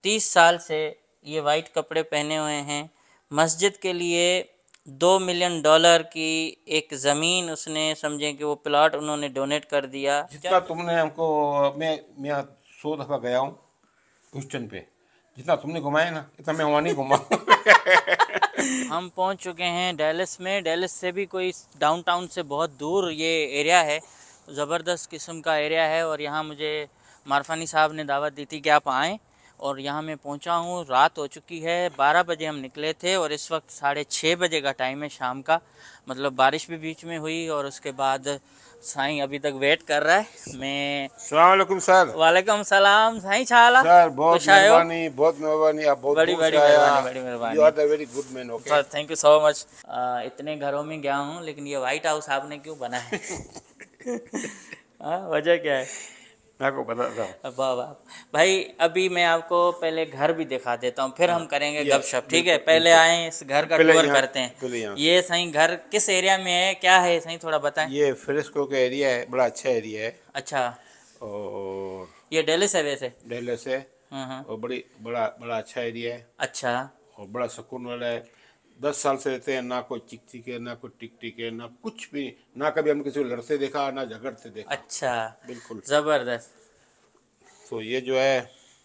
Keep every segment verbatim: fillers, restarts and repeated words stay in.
तीस साल से ये वाइट कपड़े पहने हुए हैं। मस्जिद के लिए दो मिलियन डॉलर की एक ज़मीन उसने, समझे कि वो प्लॉट उन्होंने डोनेट कर दिया। जितना तुमने हमको, मैं मैं सौ दफ़ा गया हूँ ह्यूस्टन पे, जितना तुमने घुमाया ना इतना मैं वहाँ नहीं घुमा। हम पहुंच चुके हैं डैलस में। डैलस से भी कोई डाउनटाउन से बहुत दूर ये एरिया है, ज़बरदस्त किस्म का एरिया है। और यहाँ मुझे मारफानी साहब ने दावत दी थी कि आप आएँ, और यहाँ मैं पहुँचा हूँ। रात हो चुकी है, बारह बजे हम निकले थे और इस वक्त साढ़े छः बजे का टाइम है शाम का। मतलब बारिश भी बीच में हुई और उसके बाद साईं अभी तक वेट कर रहा है। मैं अस्सलाम वालेकुम सर। वालेकुम सलाम साईं, छाला सर बहुत खुश आए हो? मेहरबानी, बहुत मेहरबानी, आप बहुत बड़ी दूर बड़ी से आया। मेहरबानी, बड़ी मेहरबानी। You are the very good man. Okay sir, thank you so much. इतने घरों में गया हूँ लेकिन ये वाइट हाउस आपने क्यों बना है? हाँ, वजह क्या है? मैं आपको बताता हूँ। वाह वाह भाई, अभी मैं आपको पहले घर भी दिखा देता हूँ, फिर हम करेंगे या, गपशप, ठीक है? बिल्कुल, पहले बिल्कुल। आए इस घर का पहले टूर यहाँ- करते पहले हैं। यहाँ ये सही घर किस एरिया में है, क्या है सही, थोड़ा बताएं। ये फ्रेस्को का एरिया है, बड़ा अच्छा एरिया है। अच्छा, और ये डेलिस है वैसे? डेलस है, हम्म हम्म, और बड़ी बड़ा बड़ा अच्छा एरिया है, अच्छा और बड़ा सुकून वाला है। दस साल से रहते हैं, ना कोई चिक चिक है, ना कोई टिक टिक है, ना कुछ भी, ना कभी हम किसी को लड़ते देखा, ना झगड़ते देखा। अच्छा, बिल्कुल। ज़बरदस्त। तो ये जो है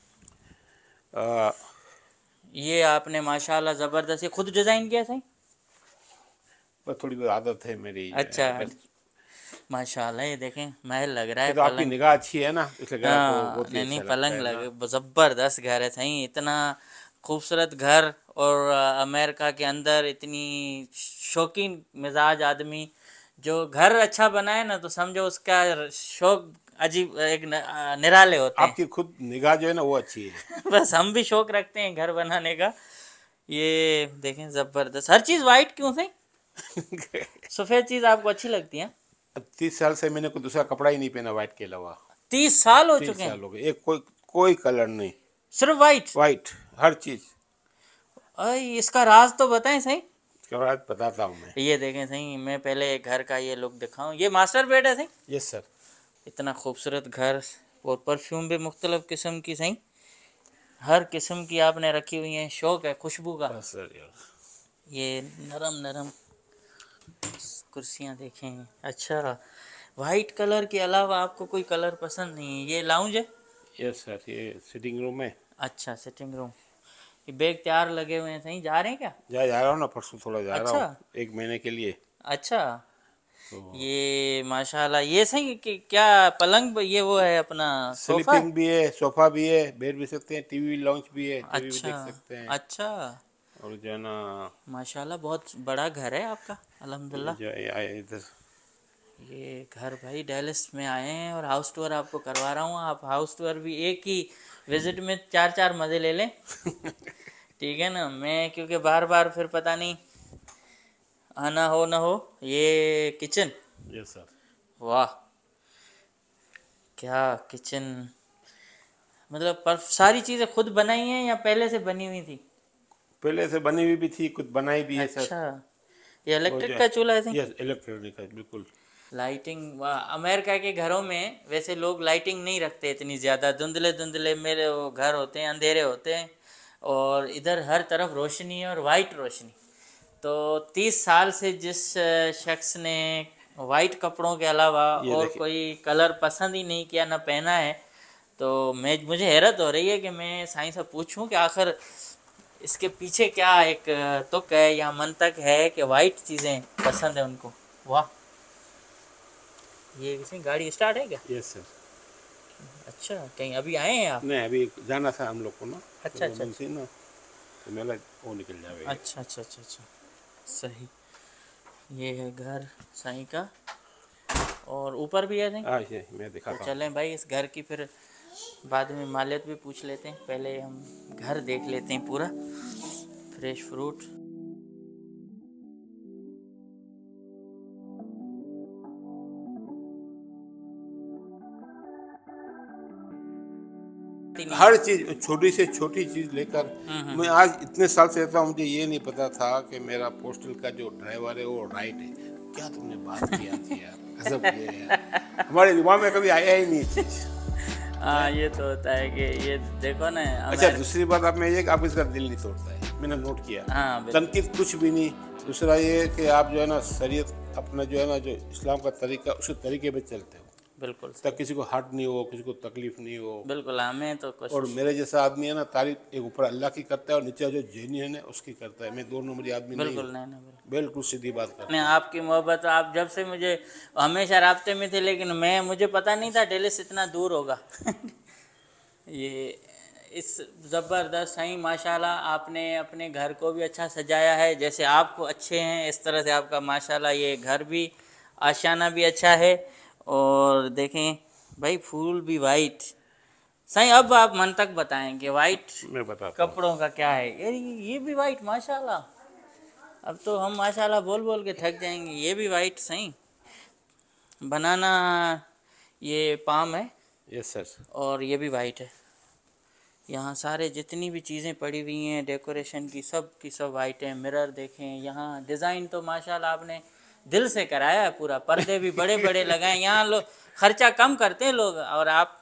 आ, ये आपने माशाल्लाह ज़बरदस्त, ये खुद डिज़ाइन किया सही? बस थोड़ी बहुत आदत है मेरी जो अच्छा, है, बस। माशाल्लाह, ये देखें महल लग रहा है, ये तो आपकी पलंग। निगाह अच्छी है ना, इसलिए घर आपको हाँ, बहुत ही नहीं नहीं, अच्छा लगता पलंग है ना। लगे, ज़बरदस्त घर है सही। इतना खूबसूरत घर, और अ, अमेरिका के अंदर इतनी शौकीन मिजाज आदमी जो घर अच्छा बनाए ना, तो समझो उसका शौक अजीब, एक न- अ, निराले होते हैं। आपकी खुद निगाह जो है ना वो अच्छी है। बस हम भी शौक रखते हैं घर बनाने का। ये देखें, ज़बरदस्त। हर चीज़ वाइट क्यों सही? सफ़ेद चीज़ आपको अच्छी लगती है? अब तीस साल से मैंने कोई दूसरा कपड़ा ही नहीं पहना वाइट के अलावा। तीस साल हो तीस चुके हैं साल हो गए, एक कोई कोई कलर नहीं, सिर्फ वाइट? वाइट हर चीज। अरे, इसका राज तो बताएं सही। इसके बाद बताता हूँ मैं। ये देखें सही, मैं पहले घर का ये लुक दिखाऊं। ये मास्टर बेड है सही? Yes sir. इतना खूबसूरत घर, और परफ्यूम भी मुख्तलिफ किस्म की सही, हर किस्म की आपने रखी हुई है। शौक है खुशबू का। बस सर यार। ये नरम नरम कुर्सियाँ देखें। अच्छा, वाइट कलर के अलावा आपको कोई कलर पसंद नहीं है? ये लाउंज है? यस सर, ये सिटिंग रूम है। अच्छा, सिटिंग रूम। ये बैग तैयार लगे हुए हैं सही, जा रहे हैं क्या? जा जा रहा हूँ ना, परसों थोड़ा जा रहा अच्छा हूँ, एक महीने के लिए। अच्छा। तो ये माशाल्लाह, ये सही कि क्या पलंग, ये वो है अपना सोफा है? स्लीपिंग भी है, सोफा भी है, बेड भी सकते हैं, टीवी लॉन्च भी है, टीवी भी अच्छा देख सकते हैं। अच्छा, और जो है ना, माशाल्लाह बहुत बड़ा घर है आपका, ये अल्हम्दुलिल्लाह। जो है इधर ये घर भाई डेलिस में आए हैं और हाउस टूर आपको करवा रहा हूँ। आप हाउस टूर भी एक ही विजिट में चार चार मज़े ले लें, ठीक है ना? मैं क्योंकि बार बार फिर पता नहीं आना हो ना हो। ये किचन, यस सर। वाह क्या किचन! मतलब पर सारी चीज़ें खुद बनाई हैं या पहले से बनी हुई थी? पहले से बनी हुई भी थी, कुछ बनाई भी है सर। अच्छा, ये वो जो इलेक्ट्रिक है, का चूल्हा है सही? यस इलेक्ट्रॉनिक है बिल्कुल। लाइटिंग, वाह, अमेरिका के घरों में वैसे लोग लाइटिंग नहीं रखते इतनी ज़्यादा, धुंधले धुंधले मेरे वो घर होते हैं, अंधेरे होते हैं, और इधर हर तरफ रोशनी है और वाइट रोशनी। तो तीस साल से जिस अ, शख्स ने वाइट कपड़ों के अलावा ये और देखिए, कोई कलर पसंद ही नहीं किया ना पहना है, तो मैं मुझे हैरत हो रही है कि मैं साईं से पूछूं कि आखिर इसके पीछे क्या एक अ, तुक है या मंतक है कि वाइट चीज़ें पसंद है उनको। वाह, ये किसी गाड़ी स्टार्ट है क्या? Yes sir. अच्छा, कहीं अभी आए हैं आप? नहीं, अभी जाना था हम लोग को ना, अच्छा तो अच्छा मुंशी अच्छा ना, तो मेरा वो निकल जाएगा। अच्छा अच्छा अच्छा अच्छा, सही। ये है घर साईं का, और ऊपर भी है सही। हाँ ये मैं तो दिखाता हूँ। चलें भाई, इस घर की फिर बाद में मालियत भी पूछ लेते हैं, पहले हम घर देख लेते हैं पूरा। फ्रेश फ्रूट, हर चीज, छोटी से छोटी चीज लेकर, मैं आज इतने साल से रहता हूँ, मुझे ये नहीं पता था कि मेरा पोस्टल का जो ड्राइवर है वो राइट है। क्या तुमने बात किया थी यार, गजब किया यार, हमारे दिमाग में कभी आया ही नहीं चीज। हाँ ये तो होता है कि ये देखो ना अच्छा दूसरी बात आप में ये कि आप इसका दिल नहीं तोड़ता है, मैंने नोट किया। हाँ बिल्कुल तनकीद कुछ भी नहीं। दूसरा ये है कि आप जो है ना शरीयत अपना जो है ना जो इस्लाम का तरीका उसी तरीके पे चलते हो, बिल्कुल तब किसी को हर्ट नहीं हो, किसी को तकलीफ नहीं हो। बिल्कुल हमें तो और कोशिश मेरे जैसा आदमी है ना तारीफ एक ऊपर अल्लाह की करता है और नीचे जो जेन्युइन है उसकी करता है। मैं दो नंबरी आदमी नहीं बिल्कुल हूँ, नहीं नहीं बिल्कुल बिल्कुल सीधी बात करता नहीं हूँ। आपकी मोहब्बत आप जब से मुझे हमेशा रास्ते में थे लेकिन मैं मुझे पता नहीं था डेली से इतना दूर होगा ये इस ज़बरदस्त सही माशाल्लाह आपने अपने घर को भी अच्छा सजाया है, जैसे आपको अच्छे हैं इस तरह से आपका माशाल्लाह ये घर भी आशियाना भी अच्छा है। और देखें भाई फूल भी वाइट सही। अब आप मन तक बताएं कि वाइट मैं बताता हूँ। कपड़ों का क्या है। ये ये भी वाइट माशाल्लाह, अब तो हम माशाल्लाह बोल बोल के थक जाएंगे। ये भी वाइट सही बनाना ये पाम है यस सर। और ये भी वाइट है। यहाँ सारे जितनी भी चीज़ें पड़ी हुई हैं डेकोरेशन की सब की सब वाइट है। मिरर देखें यहाँ डिज़ाइन तो माशाल्लाह आपने दिल से कराया है पूरा। पर्दे भी बड़े बड़े लगाए। यहाँ लोग खर्चा कम करते हैं लोग और आप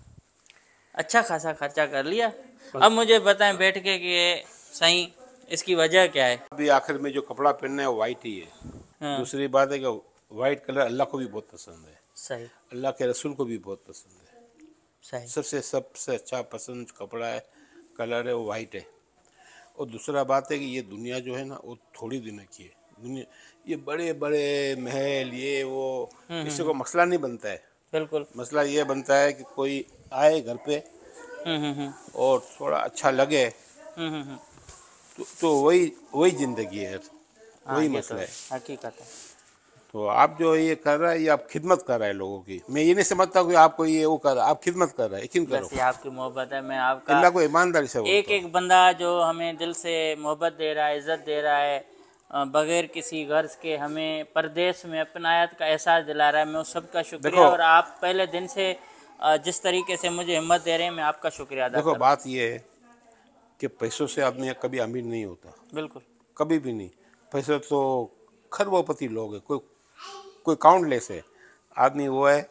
अच्छा खासा खर्चा कर लिया। अब मुझे बताएं बैठ के कि सही इसकी वजह क्या है। अभी आखिर में जो कपड़ा पहनना है वो वाइट ही है। हाँ दूसरी बात है कि वाइट कलर अल्लाह को भी बहुत पसंद है, सही अल्लाह के रसूल को भी बहुत पसंद है। सही सबसे सबसे अच्छा पसंद कपड़ा है कलर है वो वाइट है। और दूसरा बात है कि ये दुनिया जो है ना वो थोड़ी दिन की है। दुनिया ये बड़े बड़े महल ये वो इससे कोई मसला नहीं बनता है। बिल्कुल मसला ये बनता है कि कोई आए घर पे हम्म हम्म हम्म और थोड़ा अच्छा लगे हम्म हम्म हम्म। तो, तो वही वही जिंदगी है, हाँ वही ये तो मसला है। हकीकत है। तो आप जो ये कर रहा है ये आप खिदमत कर रहा है लोगों की। मैं ये नहीं समझता कि आपको ये वो कर रहा है, आप खिदमत कर रहा है। यकीन करो बस ये आपकी मोहब्बत है। मैं आपका अल्लाह को ईमानदारी से एक बोलता हूँ। एक बंदा जो हमें दिल से मोहब्बत दे रहा है इज़्ज़त दे रहा है अ, बगैर किसी गर्ज के हमें परदेश में अपनायत का एहसास दिला रहा है, मैं उस सब का शुक्रिया। देखो और आप पहले दिन से अ, जिस तरीके से मुझे हिम्मत दे रहे हैं मैं आपका शुक्रिया अदा देखो कर रहा बात ये है कि पैसों से आदमी कभी अमीर नहीं होता, हूँ। बिल्कुल कभी भी नहीं। पैसे तो खरबोपति लोग हैं, कोई कोई काउंटलेस है। आदमी वो है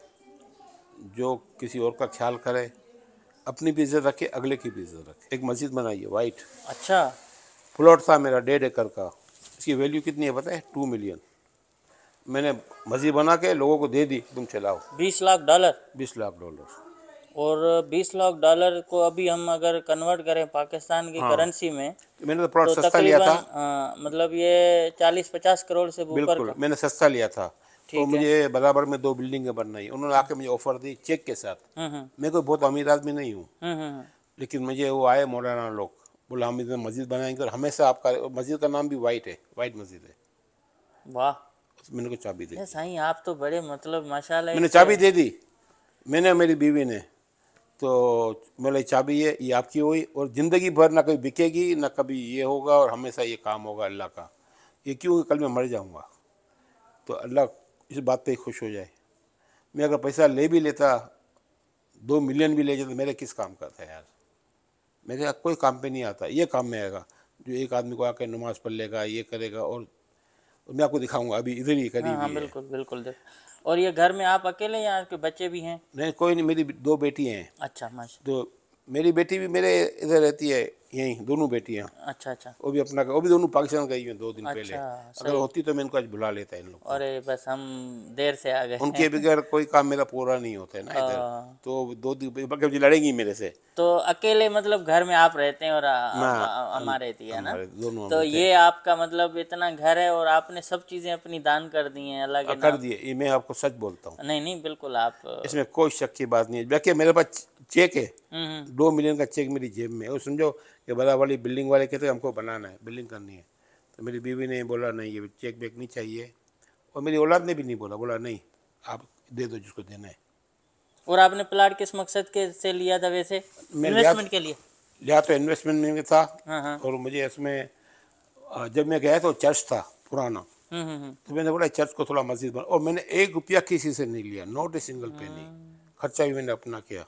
जो किसी और का ख्याल करे, अपनी भी इज्जत रखे, अगले की भी इज्जत रखे। एक मस्जिद बनाई है वाइट, अच्छा प्लॉट था मेरा डेढ़ एकड़ का। इसकी वैल्यू कितनी है पता है? Two million. मैंने मस्जिद बना के लोगों को दे दी, तुम चलाओ। बीस लाख डॉलर बीस लाख डॉलर। और बीस लाख डॉलर को अभी हम अगर कन्वर्ट करें पाकिस्तान की हाँ करेंसी में तो मैंने तो प्लॉट तो सस्ता लिया तकरीबन था। अ, मतलब ये चालीस पचास करोड़ से ऊपर बिल्कुल का। मैंने सस्ता लिया था। और ठीक है मुझे बराबर में दो बिल्डिंगें बनवाई। उन्होंने आके मुझे ऑफर दी चेक के साथ। हम्म हम्म मैं कोई बहुत अमीर आदमी नहीं हूँ, हम्म हम्म लेकिन मुझे वो आए मौलाना लोग, बोला हम इधर मस्जिद बनाएंगे और हमेशा आपका मस्जिद का नाम भी वाइट है, वाइट मस्जिद है। वाह मैंने को चाबी दे ये दी। सही आप तो बड़े मतलब माशाल्लाह मैंने एक चाबी दे दी, मैंने मेरी बीवी ने। तो मेरी चाबी है ये आपकी हुई और ज़िंदगी भर ना कभी बिकेगी ना कभी ये होगा और हमेशा ये काम होगा अल्लाह का। ये क्यों? कल मैं मर जाऊंगा तो अल्लाह इस बात पे खुश हो जाए। मैं अगर पैसा ले भी लेता, दो मिलियन भी ले जाता, मेरे किस काम का था यार? मेरे कोई काम पे नहीं आता। ये काम में आएगा जो एक आदमी को आकर नमाज पढ़ लेगा, ये करेगा। और मैं आपको दिखाऊंगा अभी इधर ही हाँ करीब हाँ ही है। बिल्कुल बिल्कुल देख। और ये घर में आप अकेले या आपके बच्चे भी हैं? नहीं कोई नहीं, मेरी दो बेटी हैं। अच्छा माशा तो मेरी बेटी भी मेरे इधर रहती है, यहीं दोनों बेटियां। अच्छा अच्छा वो भी अपना वो भी दोनों पाकिस्तान गई हैं दो दिन पहले। अच्छा अगर सही। होती तो मैं इनको आज बुला लेता इन लोग को। अरे बस हम देर से आ गए उनके बगैर कोई काम मेरा पूरा नहीं होता है ना इधर। अ, तो दो दिन बल्कि मुझे लड़ेंगी मेरे से। तो अकेले मतलब घर में आप रहते हैं और ना अम्मा रहती है ना? हमारे दोनों तो में थे। ये आपका मतलब इतना घर है और आपने सब चीज़ें अपनी दान कर दी हैं अल्लाह के कर नाम। दिए, ये मैं आपको सच बोलता हूँ। नहीं नहीं बिल्कुल आप इसमें कोई शक की बात नहीं है। देखिए मेरे पास चेक है, हम्म हम्म दो मिलियन का चेक मेरी जेब में है। और समझो कि बड़ा वाली बिल्डिंग वाले कहते हैं हमको बनाना है, बिल्डिंग करनी है। तो मेरी बीवी ने बोला नहीं ये चेक बेक नहीं चाहिए। और मेरी औलाद ने भी नहीं बोला, बोला नहीं आप दे दो जिसको देना है। और आपने प्लाट किस मकसद के से लिया था वैसे? मैं लिया इन्वेस्टमेंट के लिए? लिया तो इन्वेस्टमेंट में था। हाँ हाँ और मुझे इसमें अ, जब मैं गया तो चर्च था पुराना। हम्म हम्म हम्म तो मैंने बोला चर्च को थोड़ा मस्जिद बना। और मैंने एक रुपया किसी से नहीं लिया, नॉट ए सिंगल पेनी। खर्चा भी मैंने अपना किया।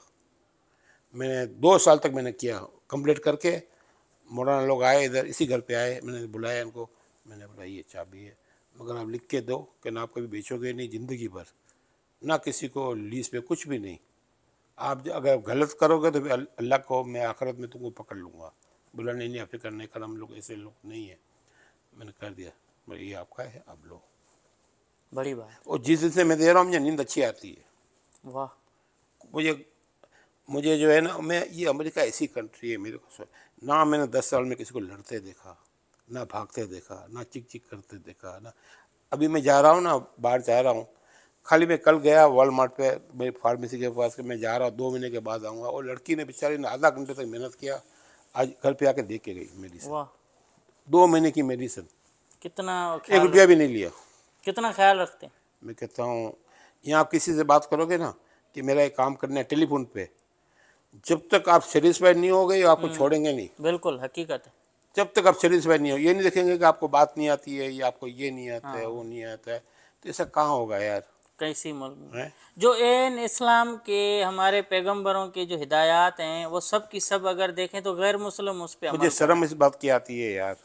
मैंने दो साल तक मैंने किया कंप्लीट करके। मौलाना लोग आए इधर, इसी घर पे आए, मैंने बुलाया इनको। मैंने बोला ये चाबी है, मगर आप लिख के दो कि ना आप कभी बेचोगे नहीं ज़िंदगी भर, ना किसी को लीज पे, कुछ भी नहीं। आप जो अगर गलत करोगे तो फिर अल- अल्लाह को मैं आखिरत में तुमको पकड़ लूँगा। बोला नहीं नहीं, फिक्र नहीं कर, हम लोग ऐसे लोग नहीं है। मैंने कर दिया, बोले ये आपका है, आप लो। बड़ी बात। और जिस दिन से मैं दे रहा हूँ मुझे नींद अच्छी आती है। वाह। मुझे मुझे जो है ना, मैं ये अमेरिका ऐसी कंट्री है मेरे को, ना मैंने दस साल में किसी को लड़ते देखा, ना भागते देखा, ना चिक चिक करते देखा ना। अभी मैं जा रहा हूँ ना, बाहर जा रहा हूँ, खाली मैं कल गया वॉलमार्ट पे मेरी फार्मेसी के पास के, मैं जा रहा हूँ, दो महीने के बाद आऊँगा। और लड़की ने बेचारी ने आधा घंटे तक मेहनत किया, आज घर पे आके दे के गई मेडिसिन, वाह। दो महीने की मेडिसिन, कितना एक ख्याल रुपया भी नहीं लिया। कितना ख्याल रखते हैं। मैं कहता हूँ यहाँ आप किसी से बात करोगे ना कि मेरा एक काम करना है टेलीफोन पे, जब तक आप सेटिस्फाइड नहीं हो गए आपको छोड़ेंगे नहीं। बिल्कुल हकीकत है। जब तक आप सेटिस्फाइड नहीं हो, ये नहीं देखेंगे कि आपको बात नहीं आती है या आपको ये नहीं आता है, वो नहीं आता है, तो ऐसा कहाँ होगा यार। कैसी मुल्क है? जो इन इस्लाम के हमारे पैगंबरों के जो हिदायत हैं वो सब की सब अगर देखें तो गैर मुस्लिम उस पे मुझे अमल शर्म इस बात की आती है यार,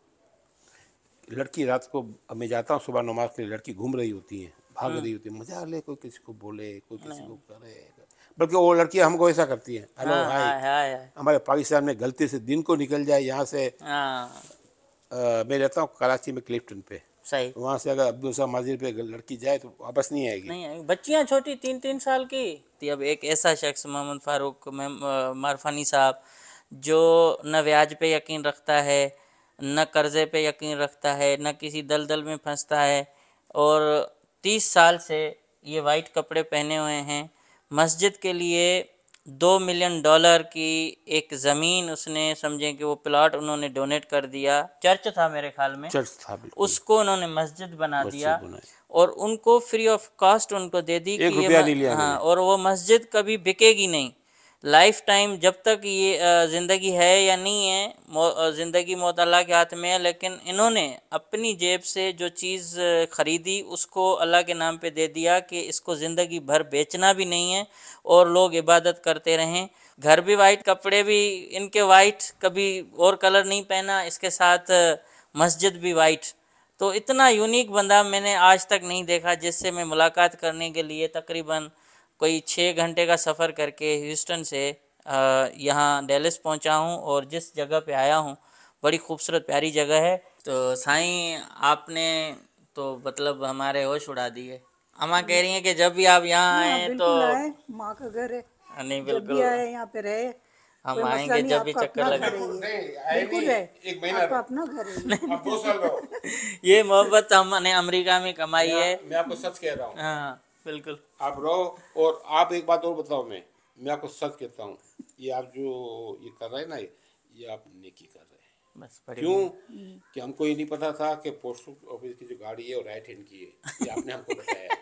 लड़की रात को, अब मैं जाता हूँ सुबह नमाज के लिए, लड़की घूम रही होती है, भाग रही होती है, मजा ले, कोई किसी को बोले, कोई किसी को करे, बल्कि वो लड़कियां हमको ऐसा करती हैं, हेलो हाँ, हाय। हाय हाय हाय। हमारे पाकिस्तान में गलती से दिन को निकल जाए यहाँ से, हाँ अ, मैं रहता हूँ कराची में क्लिफ्टन पे, सही। वहाँ से अगर अब्दुल साहब माजिर पे अगर लड़की जाए तो वापस नहीं आएगी। नहीं आएगी, बच्चियां छोटी तीन तीन साल की थी। अब एक ऐसा शख्स मोहम्मद फारूक मारफानी साहब जो न ब्याज पे यकीन रखता है, न कर्ज़े पे यकीन रखता है, न किसी दलदल में फंसता है, और तीस साल से ये वाइट कपड़े पहने हुए हैं। मस्जिद के लिए दो मिलियन डॉलर की एक ज़मीन उसने, समझें कि वो प्लॉट उन्होंने डोनेट कर दिया। चर्च था मेरे ख्याल में, चर्च था बिल्कुल, उसको उन्होंने मस्जिद बना मस्जिद दिया बनाई, और उनको फ्री ऑफ कॉस्ट उनको दे दी एक कि ये रुपया म- नहीं लिया हाँ, मैंने। और वो मस्जिद कभी बिकेगी नहीं, लाइफ टाइम जब तक ये अ, ज़िंदगी है या नहीं है, मौ- अ, ज़िंदगी मौत अल्लाह के हाथ में है। लेकिन इन्होंने अपनी जेब से जो चीज़ अ, ख़रीदी उसको अल्लाह के नाम पे दे दिया कि इसको ज़िंदगी भर बेचना भी नहीं है और लोग इबादत करते रहें। घर भी वाइट, कपड़े भी इनके वाइट, कभी और कलर नहीं पहना, इसके साथ अ, मस्जिद भी वाइट। तो इतना यूनिक बंदा मैंने आज तक नहीं देखा जिससे मैं मुलाकात करने के लिए तकरीबन कोई छः घंटे का सफ़र करके ह्यूस्टन से अ, यहाँ डेलिस पहुँचा हूँ। और जिस जगह पे आया हूँ बड़ी खूबसूरत प्यारी जगह है। तो साईं आपने तो मतलब हमारे होश उड़ा दिए। अम्मा कह रही हैं कि जब भी आप यहाँ हाँ आए तो बिल्कुल आए, माँ का घर है, नहीं, जब भी बिल्कुल आए यहाँ पे रहे, हम कोई मसला आएंगे नहीं, जब भी आपका चक्कर अपना लगे। घर है ये, नहीं आए बिल्कुल नहीं, है, एक महीना आपका रहो, अपना घर है ये। अब दो साल रहो। ये मोहब्बत हमने अमेरिका में कमाई है। मैं आपको सच कह रहा हूँ, हाँ बिल्कुल। आप रहो। और आप एक बात और बताओ, मैं मैं आपको सच कहता हूँ, ये आप जो ये कर रहे हैं ना, ये आप नेकी कर रहे हैं। बस बड़ी क्यों कि हमको ये नहीं पता था कि पोस्ट ऑफिस की जो गाड़ी है वो राइट हैंड की है, ये आपने हमको बताया।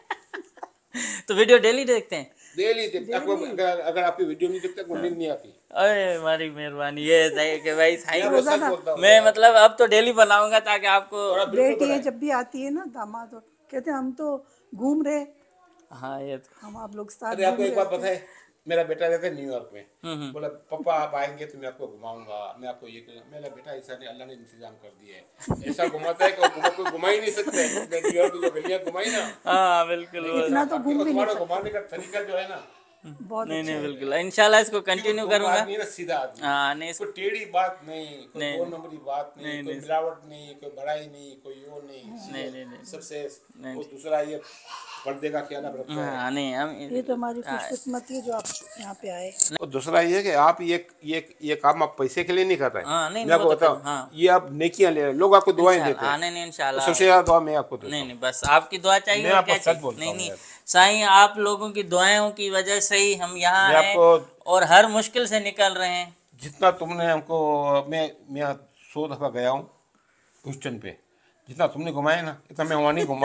तो वीडियो डेली देखते हैं। डेली देखते, आपको अगर अगर आपकी वीडियो नहीं देखते आपको नींद नहीं आती। अरे हमारी मेहरबानी, ये सही कि भाई साईं मैं को आपको सच बोलता हूँ मैं यार। मतलब अब तो डेली बनाऊंगा ताकि आपको। और आप बिल्कुल बेटियाँ बनाए। जब भी आती है ना, दामाद और कहते हैं हम तो घूम रहे, हाँ ये तो हम आप लोग साथ अरे आपको घूम एक रहे बात थे। बताए, मेरा बेटा रहता है न्यूयॉर्क में, बोला पापा आप आएंगे तो मैं आपको घुमाऊंगा, मैं आपको ये करूंगा। मेरा बेटा ऐसा नहीं, अल्लाह ने इंतजाम कर दिया है, ऐसा घुमाता है कि वो कोई घुमा ही नहीं सकते। मैं न्यूयॉर्क की जो गलियां घुमाई ना, हाँ बिल्कुल लेकिन इतना तो घूम भी नहीं तुम्हारा सकते। घुमाने का तरीका जो है ना, बहुत नहीं अच्छा नहीं है। बिल्कुल इंशाल्लाह इसको कंटिन्यू दोनों करूंगा। आदमी है ना, सीधा आदमी, हाँ नहीं कोई टेढ़ी बात नहीं, कोई नहीं, दो नंबरी बात नहीं, नहीं, कोई नहीं। मिलावट नहीं, कोई बड़ाई नहीं, कोई वो नहीं, नहीं नहीं नहीं सबसे। नहीं। और दूसरा ये पर्दे का ख्याल आप रखते हैं। हाँ नहीं हम ये तो हमारी खुशकिस्मती है जो आप यहाँ पे आए। और दूसरा ये कि आप ये ये ये काम आप पैसे के लिए नहीं कर रहे हैं। हाँ नहीं मैं नहीं आपको वो तो बताऊं, कर- हाँ ये आप नेकियां ले रहे हैं, लोग आपको दुआएं देते इंशाल्लाह। हाँ हैं, नहीं नहीं तो इंशाल्लाह। सबसे ज्यादा दुआ मैं आपको देता नहीं हूं। नहीं बस आपकी दुआ चाहिए मैं और आपको क्या सच चाहिए। बोलता नहीं हूं नहीं यार। साईं आप लोगों की दुआओं की वजह से ही हम यहाँ मैं आए आपको और हर मुश्किल से निकल रहे हैं। जितना तुमने हमको, मैं मैं सौ दफा गया हूँ ह्यूस्टन पे, जितना तुमने घुमाया ना इतना मैं वहाँ नहीं घुमा।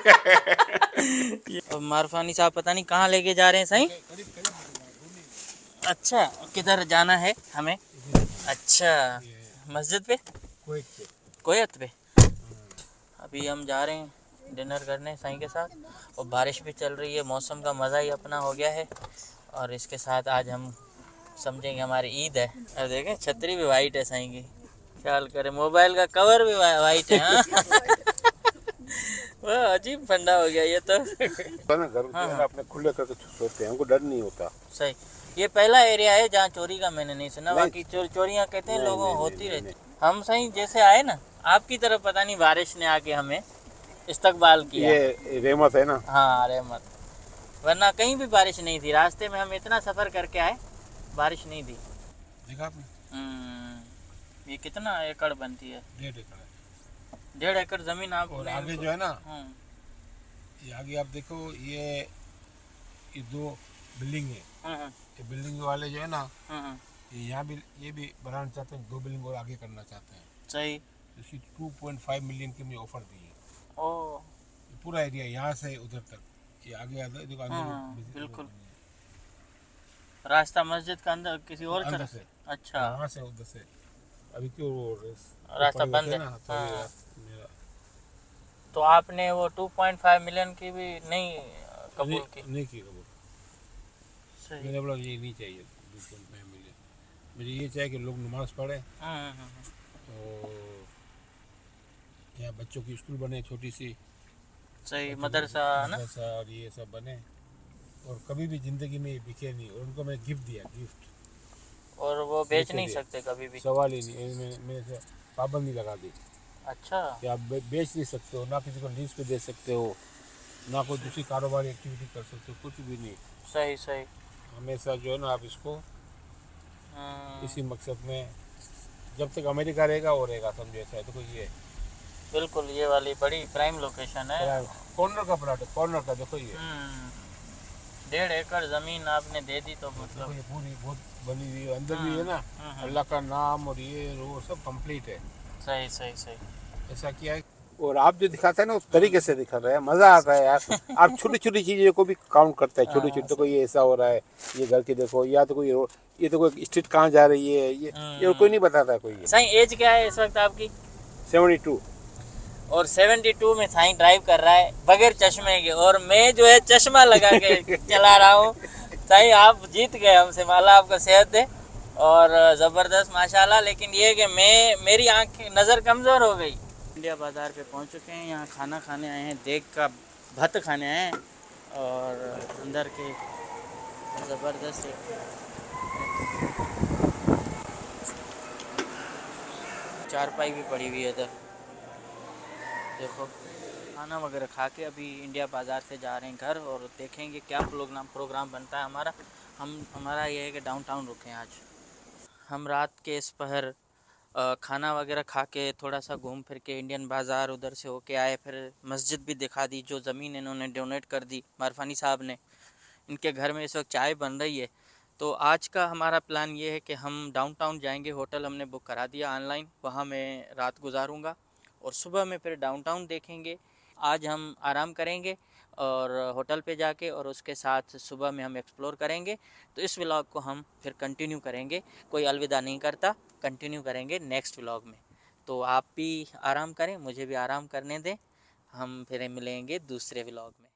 और मारफानी साहब पता नहीं कहाँ लेके जा रहे हैं साईं। अच्छा किधर जाना है हमें। अच्छा मस्जिद पे, कोयत पे। अभी हम जा रहे हैं डिनर करने साईं के साथ, और बारिश भी चल रही है, मौसम का मज़ा ही अपना हो गया है। और इसके साथ आज हम समझेंगे हमारी ईद है। और देखें छतरी भी वाइट है साईं की, ख्याल करें मोबाइल का कवर भी वा, वाइट है। हाँ वाह, अजीब फंडा हो गया ये तो। तो ना घर जो है ना अपने खुले करके सोते हैं, हमको डर नहीं होता। सही। ये पहला एरिया है जहाँ चोरी का मैंने नहीं सुना, नहीं। बाकी चोर चोरियाँ कहते हैं नहीं, लोगों नहीं, होती नहीं, रहती। हम सही जैसे आए ना आपकी तरफ, पता नहीं बारिश ने आके हमें इस्तकबाल किया। ये रहमत है ना। हाँ रहमत, वरना कहीं भी बारिश नहीं थी। रास्ते में हम इतना सफ़र करके आए, बारिश नहीं थी। देखा आपने? हम्म, ये कितना एकड़ बनती है? डेढ़ एकड़ है। डेढ़ एकड़ ज़मीन आप। और आगे जो है ना, हम्म, ये आगे आप देखो, ये ये दो बिल्डिंग है। हम्म, ये बिल्डिंग वाले जो है ना, हम्म, ये यहाँ भी ये भी बनाना चाहते हैं, दो बिल्डिंग और आगे करना चाहते हैं। सही। इसकी टू पॉइंट फाइव मिलियन की मुझे ऑफर दी है। ओ, ये पूरा एरिया यहाँ से उधर तक, ये आगे आगे देखो अंदर हाँ, बिजली- बिल्कुल। रास्ता मस्जिद का अंदर किसी और अंदर तरफ? से, अच्छा, यहाँ से उधर से। अभी क्यों वो रेस- रास्ता ऊपर बंद होते है। ना, तो ये हाँ। रास्ता मेरा- तो आपने वो टू पॉइंट फाइव मिलियन की भी नहीं कबूल नहीं, की? नहीं की कबूल। सही। मैंने बोला ये नहीं चाहिए दो पॉइंट फाइव मिलियन, मुझे ये चाहिए कि लोग नमाज पढ़े हम्म, हम्म, हम्म, और यहाँ बच्चों की स्कूल बने छोटी सी, सही। बच्चों मदरसा की- ना। मदरसा और ये सब बने, और कभी भी ज़िंदगी में ये बिके नहीं। और उनको मैं गिफ्ट दिया, गिफ्ट। और वो बेच बेचे नहीं दिए। सकते कभी भी? सवाल ही नहीं, मैंने मेरे से पाबंदी लगा दी अच्छा, कि आप बे- बेच नहीं सकते हो, ना किसी को लीज पे दे सकते हो, ना कोई दूसरी कारोबारी एक्टिविटी कर सकते हो, कुछ भी नहीं। सही सही। हमेशा जो है ना आप इसको हम्म, इसी मकसद में, जब तक अमेरिका रहेगा वो रहेगा, समझो ऐसा है। तो कोई ये बिल्कुल, ये वाली बड़ी प्राइम लोकेशन है। कॉर्नर का प्लाट है, कॉर्नर का, देखो ये हम्म, डेढ़ एकड़ ज़मीन आपने दे दी तो देखो, मतलब। ये पूरी बहुत बनी हुई है, अंदर भी है ना हम्म, अल्लाह का नाम और ये वो सब कंप्लीट है। सही सही सही। ऐसा किया है। और आप जो दिखाते हैं ना उस तरीके से दिखा रहे हैं, मज़ा आता है यार। आप छोटी छोटी चीज़ों को भी काउंट करते हैं, छोटी छोटी, तो कोई ऐसा हो रहा है, ये घर के देखो, या तो कोई रोड, ये तो कोई स्ट्रीट कहाँ जा रही है, ये ये कोई नहीं बताता है कोई। ये सही। एज क्या है इस वक्त आपकी? Seventy two. और सेवेंटी टू में साईं ड्राइव कर रहा है बगैर चश्मे के, और मैं जो है चश्मा लगा के चला रहा हूँ। साईं आप जीत गए हमसे, माला आपको सेहत दे। और ज़बरदस्त माशाल्लाह। लेकिन ये है कि मैं मेरी आँख नज़र कमज़ोर हो गई। इंडिया बाज़ार पे पहुँच चुके हैं, यहाँ खाना खाने आए हैं, देग का भत्त खाने आए हैं। और अंदर के ज़बरदस्त चारपाई भी पड़ी हुई है इधर, देखो। खाना वगैरह खा के अभी इंडिया बाज़ार से जा रहे हैं घर, और देखेंगे क्या प्रोग्राम प्रोग्राम बनता है हमारा। हम हमारा ये है कि डाउनटाउन रुके हैं आज। हम रात के इस पहर अ, खाना वगैरह खा के थोड़ा सा घूम फिर के इंडियन बाज़ार उधर से होके आए, फिर मस्जिद भी दिखा दी जो ज़मीन इन्होंने डोनेट कर दी मारफानी साहब ने। इनके घर में इस वक्त चाय बन रही है। तो आज का हमारा प्लान ये है कि हम डाउनटाउन जाएंगे, होटल हमने बुक करा दिया ऑनलाइन, वहाँ मैं रात गुजारूंगा और सुबह में फिर डाउनटाउन देखेंगे। आज हम आराम करेंगे और होटल पे जाके, और उसके साथ सुबह में हम एक्सप्लोर करेंगे। तो इस व्लॉग को हम फिर कंटिन्यू करेंगे, कोई अलविदा नहीं करता, कंटिन्यू करेंगे नेक्स्ट व्लॉग में। तो आप भी आराम करें, मुझे भी आराम करने दें, हम फिर मिलेंगे दूसरे व्लॉग में।